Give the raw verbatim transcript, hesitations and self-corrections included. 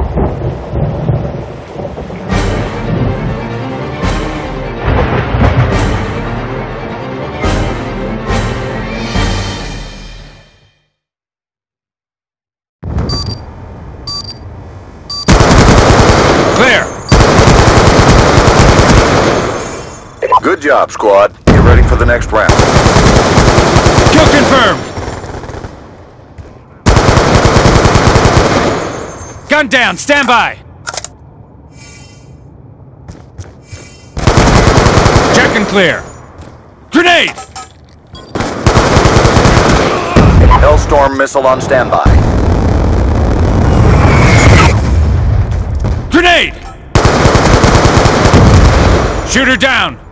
Good job, squad. Get ready for the next round. Kill confirmed! Gun down, stand by! Check and clear. Grenade! Hellstorm missile on standby. Grenade! Shooter down!